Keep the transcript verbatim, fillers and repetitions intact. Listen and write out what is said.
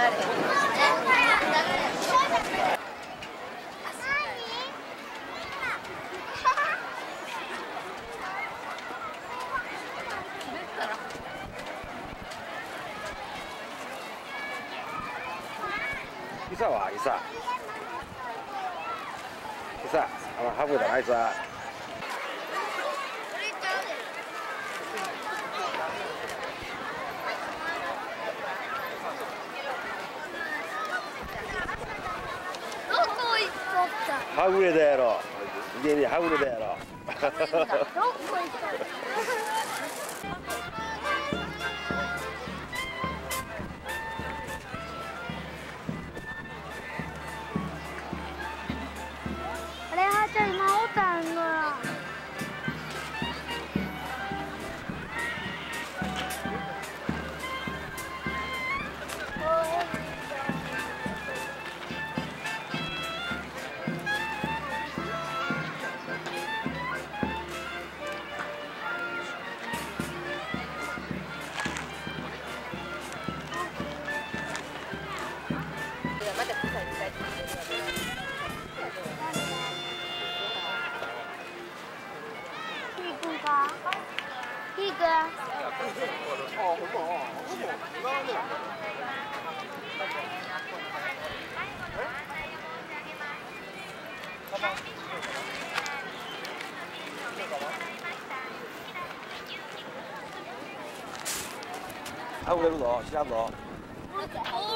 イサはイサイサあのハブだなイサはぐれだやろ家にはぐれだやろあれはちゃん今おったんがいいかはぐれるぞ知らんぞ。